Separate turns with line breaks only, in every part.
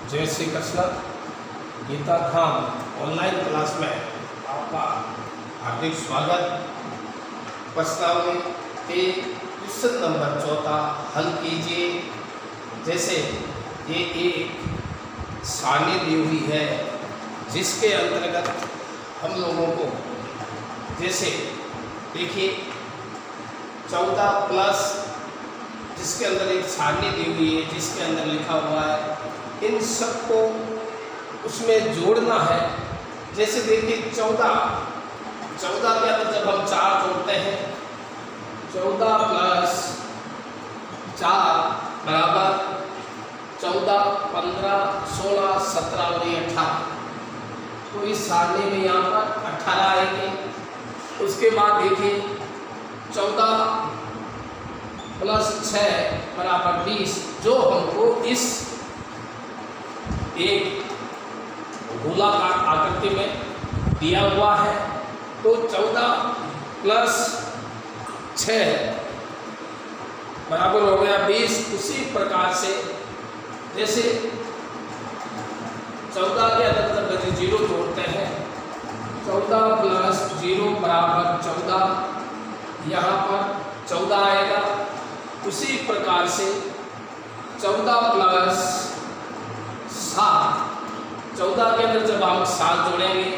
जय Shri Krishna. Gita Dham online class में आपका हार्दिक स्वागत। प्रश्नावली के क्वेश्चन नंबर 14 हल कीजिए। जैसे ये एक सारणी दी हुई है जिसके अंतर्गत हम लोगों को जैसे देखिए 14 प्लस जिसके अंदर एक सारणी दी हुई है जिसके अंदर लिखा हुआ है इन सबको उसमें जोड़ना है। जैसे देखिए 14 के अंदर जब हम 4 जोड़ते हैं 14 प्लस 4 बराबर 14, 15, 16, 17 और ये 18। तो इस सारणी में यहाँ पर 18 आएंगे। उसके बाद देखिए 14 प्लस 6 बराबर 20, जो हमको इस एक गोलाकार आकृति में दिया हुआ है। तो 14 प्लस 6 बराबर हो गया 20। उसी प्रकार से जैसे 14 के अंदर जब 0 जोड़ते हैं 14 प्लस 0 बराबर 14, यहाँ पर 14 आएगा। उसी प्रकार से 14 प्लस 7, 14 के अंदर जब हम 7 जोड़ेंगे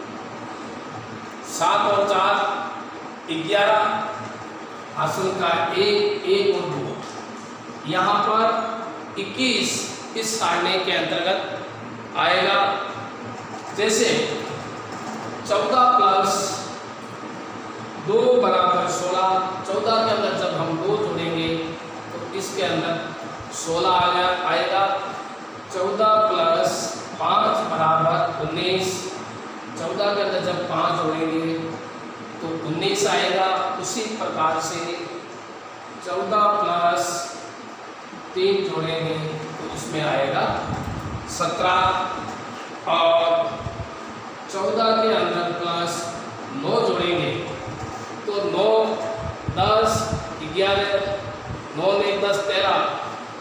7 और 4 11, हासिल का 1 और 2, यहाँ पर 21 इस सारणी के अंतर्गत आएगा। जैसे 14 प्लस 2 बराबर 16, 14 के अंदर जब हम 2 जोड़ेंगे तो इसके अंदर 16 आएगा। 14 प्लस 5 बराबर 19, 14 के अंदर जब 5 जोड़ेंगे तो 19 आएगा। उसी प्रकार से 14 प्लस 3 जोड़ेंगे तो इसमें आएगा 17, और 14 के अंदर प्लस 9 जोड़ेंगे तो 9, 10, 11, 9 ने 10, 13,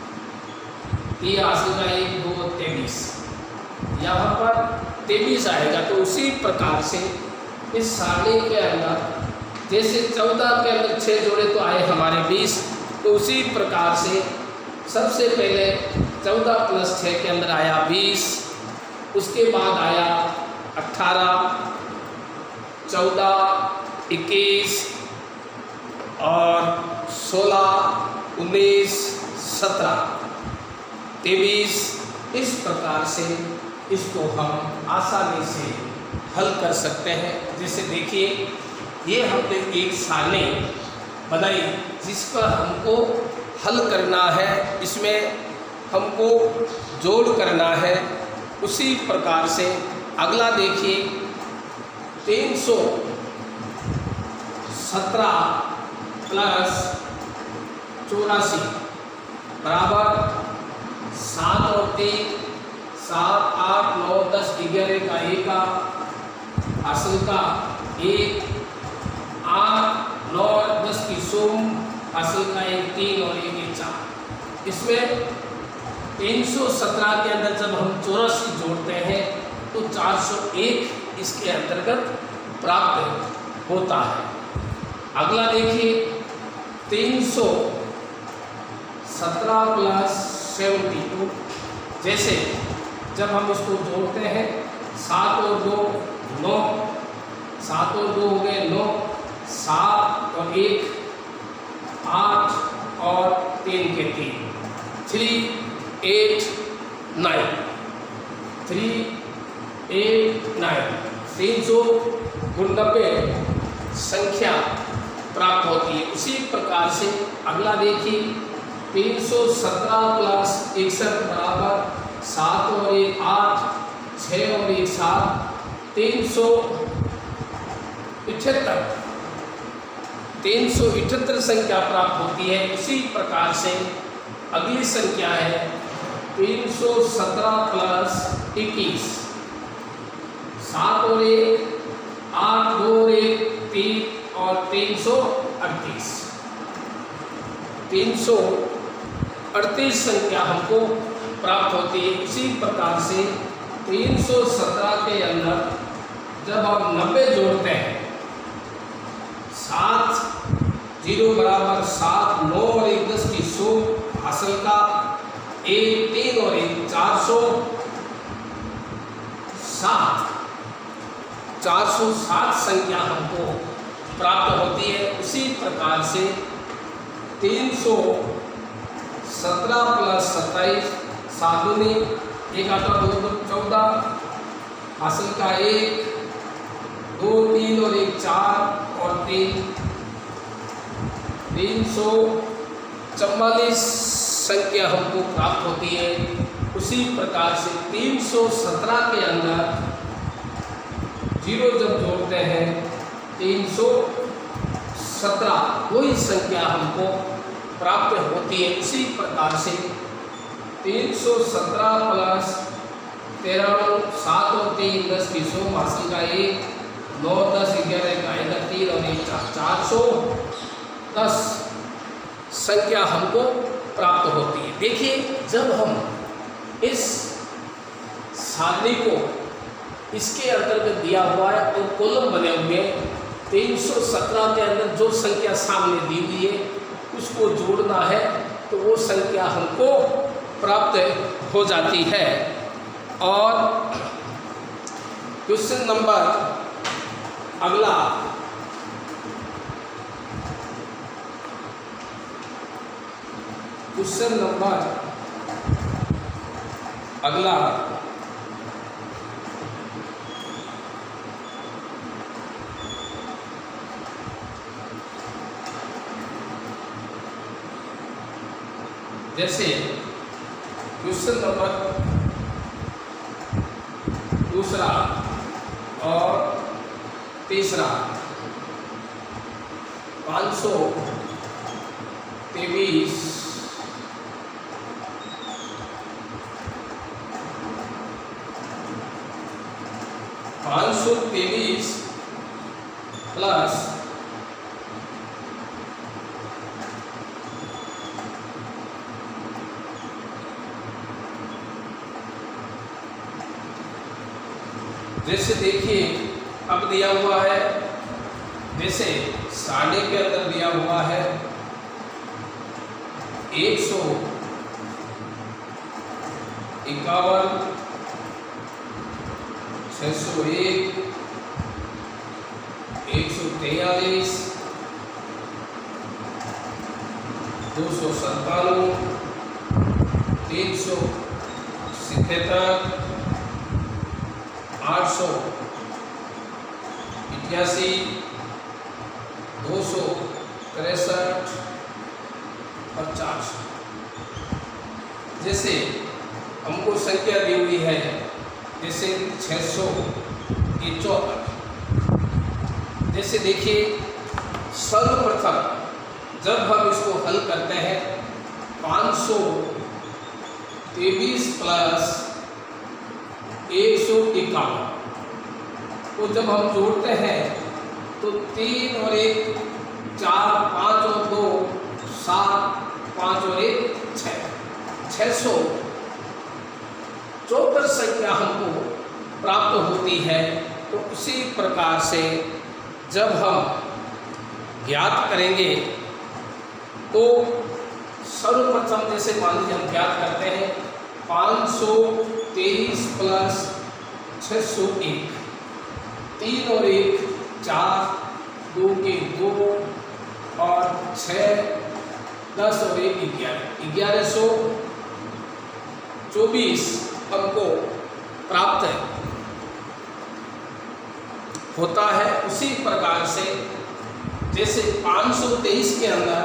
3 हासिल का 1, 2, 23, यहाँ पर 23 आएगा। तो उसी प्रकार से इस सारणी के अंदर जैसे 14 के अंदर 6 जोड़े तो आए हमारे 20। तो उसी प्रकार से सबसे पहले 14 प्लस 6 के अंदर आया 20, उसके बाद आया 18, 14, 21 और 16, 19, 17, 23। इस प्रकार से इसको हम आसानी से हल कर सकते हैं। जैसे देखिए ये हमने एक सारणी बनाई जिस पर हमको हल करना है, इसमें हमको जोड़ करना है। उसी प्रकार से अगला देखिए 317 प्लस 84 बराबर 7 और 3, 7, 8, 9, 10, 11 का 1 हासिल का 1, 8, 9, 10 की सुम हासिल का 1, 3 और 1, 4। इसमें 317 के अंदर जब हम 84 जोड़ते हैं तो 401 इसके अंतर्गत प्राप्त होता है। अगला देखिए 317 प्लस 72, जैसे जब हम इसको जोड़ते हैं 7 और 2 9, 7 और 2 हो गए 9, 7 और 1 8 और 3 के 3, 3, 8, 9, 3, 8, 9, 390 संख्या प्राप्त होती है। उसी प्रकार से अगला देखिए 317 प्लस 61 बराबर 7 और 1 8, 6 और 1 7, 378 संख्या प्राप्त होती है। उसी प्रकार से अगली संख्या है 317 प्लस 21, 7 और 1 8, 2 और 1 3 और 338 संख्या हमको प्राप्त होती है। इसी प्रकार से 317 के अंदर जब हम 90 जोड़ते हैं, 7 0 बराबर 7, 9 और 1 10 की 100, हासिल का 1 3 और 1 407 संख्या हमको प्राप्त होती है। उसी प्रकार से 317 प्लस 27, 7 दूनी 1 8 2 2 14, हासिल का 1 2 3 और 1 4 और 3 344 संख्या हमको प्राप्त होती है। उसी प्रकार से 317 के अंदर 0 जब जोड़ते हैं 317 वही संख्या हमको प्राप्त होती है। इसी प्रकार से 317 प्लस 13 7 और 3 10 की 100, हासिल का 1 9 10 11 का 3 और 1 410 संख्या हमको प्राप्त होती है। देखिए, जब हम इस सारणी को इसके अंतर्गत दिया हुआ है तो कॉलम बने हुए 317 के अंदर जो संख्या सामने दी हुई है उसको जोड़ना है तो वो संख्या हमको प्राप्त हो जाती है। और क्वेश्चन नंबर अगला जैसे क्वेश्चन नंबर दूसरा और तीसरा 523 प्लस 523 जैसे देखिए अब दिया हुआ है, जैसे सारणी के अंदर दिया हुआ है 151 601 143 297 377 881 263 और 400। जैसे हमको संख्या दी हुई है, जैसे 674। जैसे देखिए, सर्वप्रथम जब हम इसको हल करते हैं 523 प्लस 151 को जब हम जोड़ते हैं तो 3 और 1 4 5 और 2 7 5 और 1 6 674 संख्या हमको प्राप्त होती है। तो उसी प्रकार से जब हम ज्ञात करेंगे तो सर्वप्रथम जैसे मान लीजिए हम ज्ञात करते हैं 523 प्लस 601, 3 और 1 4 2 के 2 और 6 10 और 1 1124 हमको प्राप्त होता है। उसी प्रकार से जैसे 523 के अंदर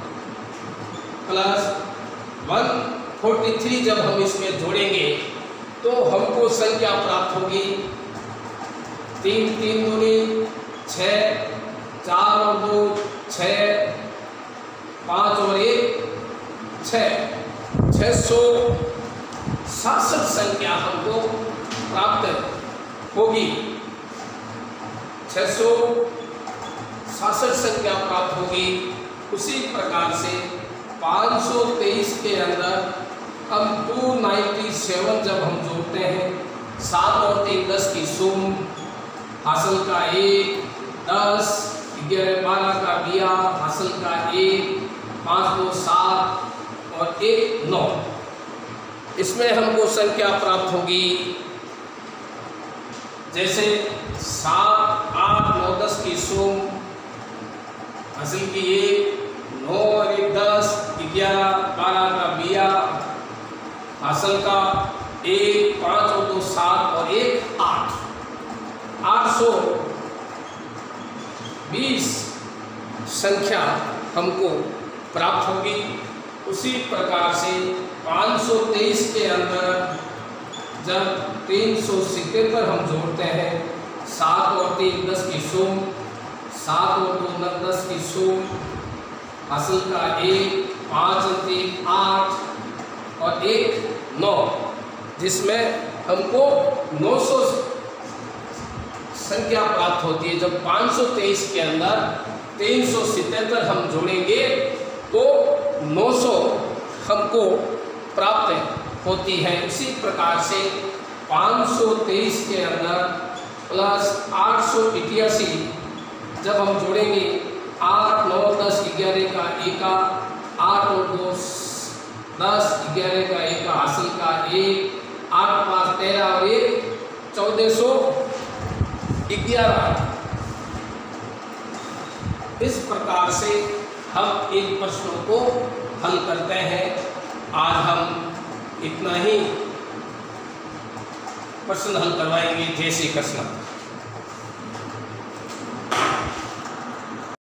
प्लस 143 जब हम इसमें जोड़ेंगे तो हमको संख्या प्राप्त होगी 3 3 दूनी 6 4 और 2 6 5 और 1 6 667 संख्या हमको प्राप्त होगी। 667 संख्या प्राप्त होगी। उसी प्रकार से 523 के अंदर अब 297 जब हम जोड़ते हैं, 7 और 3 10 की सुम, हासिल का 1, 10, 11 12 का बिया, हासिल का 1, 5 2 7 और 1 9। इसमें हमको संख्या प्राप्त होगी जैसे 7 8 9 10 की सुम, हासिल की 1, 9 और 1 10, 11 12 का बिया, हासिल का 1, 5 और 2 7 और 1 8, 820 संख्या हमको प्राप्त होगी। उसी प्रकार से 523 के अंदर जब 377 हम जोड़ते हैं, 7 और 3 10 की सुम, 7 और 2 9 10 की सुम, हासिल का 1, 5 और 3 8 और 1 9, जिसमें हमको 900 संख्या प्राप्त होती है। जब 523 के अंदर 377 हम जोड़ेंगे तो 900 हमको प्राप्त होती है। उसी प्रकार से 523 के अंदर प्लस 888 जब हम जोड़ेंगे, 8 9 10 11 का 1, 8 और 2 10 11 का 1, हासिल का 1, 8 5 13 और 1 1411। इस प्रकार से हम इन प्रश्नों को हल करते हैं। आज हम इतना ही प्रश्न हल करवाएंगे। जय श्री कृष्ण।